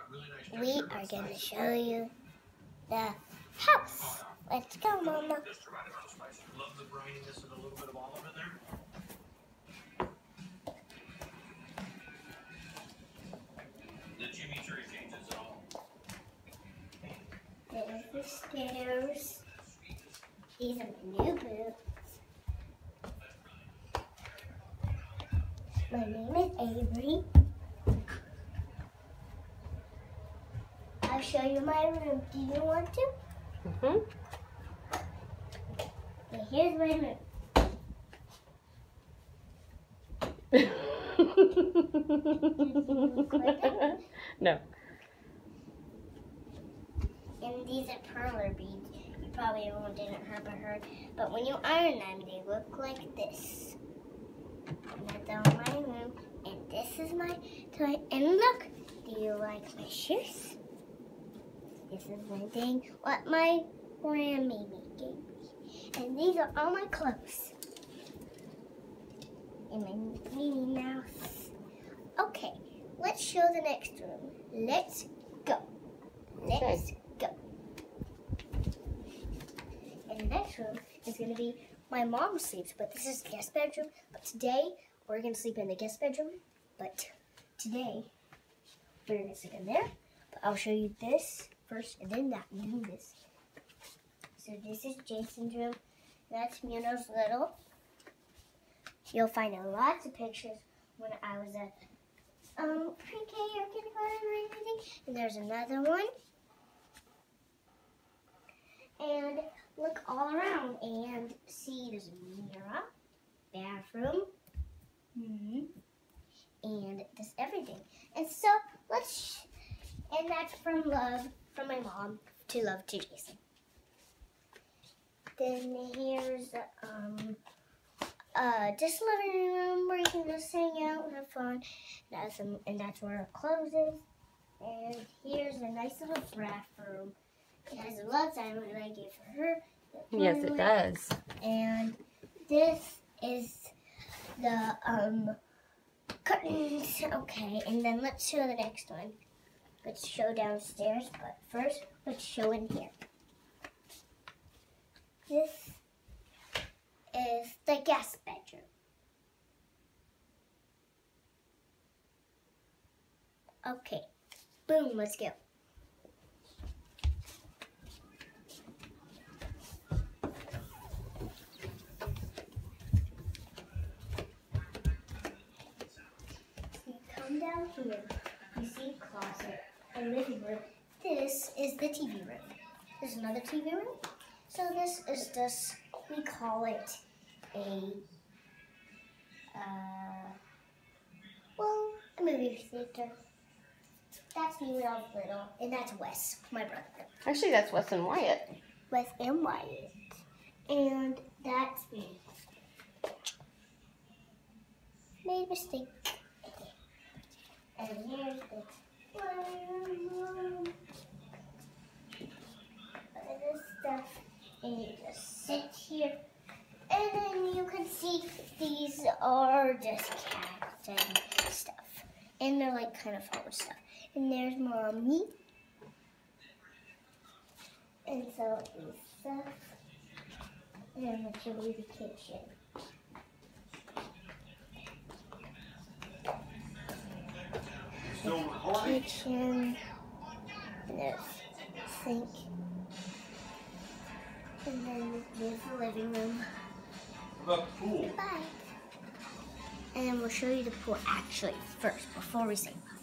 we are going to show you the house. Let's go, Mama. Just the right amount of spice. Love the brininess and a little bit of olive in there. The chimichurri changes it all. There's the stairs. These are my new boots. My name is Avery. I'll show you my room. Do you want to? Mm-hmm. Okay, here's my room. No. And these are perler beads. You probably didn't have heard, but when you iron them, they look like this. And that's all my room. And this is my toy. And look, do you like my shoes? This is my thing, what my grandmammy gave me. And these are all my clothes. And my Minnie Mouse. Okay, let's show the next room. Let's go. Let's go. And the next room is going to be my mom sleeps, but this is the guest bedroom. But today, we're going to sleep in the guest bedroom. But today, we're going to sleep in there. But I'll show you this first, and then that, and then this. So this is Jason's room. That's Muno's little. You'll find lots of pictures when I was at pre-K or kindergarten or anything. And there's another one. And look all around and see there's a mirror, bathroom, and just everything. And so and that's from love, from my mom to love to Jason. Then here's just living room where you can just hang out and have fun. And that's where our clothes is. And here's a nice little bathroom. It has a love sign that I gave for her. Yes, it does. And this is the curtains. Okay, and then let's show the next one. Let's show downstairs, but first let's show in here. This is the guest bedroom. Okay, boom, let's go. So you come down here, you see a closet, a living room. This is the TV room. There's another TV room. So this is just, we call it a movie theater. That's me when I was little, and that's Wes, my brother. Actually, that's Wes and Wyatt. Wes and Wyatt. And that's me. Made a mistake. And here's the room. This stuff, and you just sit here. And then you can see these are just cats and stuff. And they're like kind of hard stuff. And there's Mommy. And so this stuff. And I'm going to show you the kitchen. Still recording? Kitchen. And there's sink. And then there's the living room. What about the pool? Bye. And then we'll show you the pool actually first before we say bye.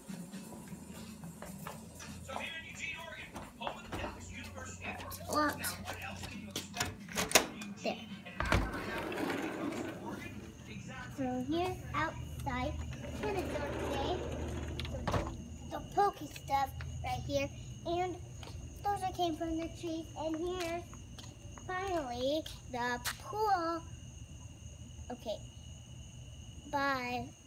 So here in Eugene, Oregon, home of the Dallas University. Locked. There. So here outside, when it's dark today, the pokey stuff right here, and those that came from the trees, and here, finally, the pool. Okay, bye.